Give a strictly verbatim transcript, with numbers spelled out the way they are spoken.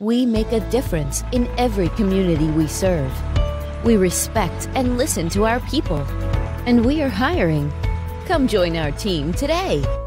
We make a difference in every community we serve. We respect and listen to our people. And we are hiring. Come join our team today.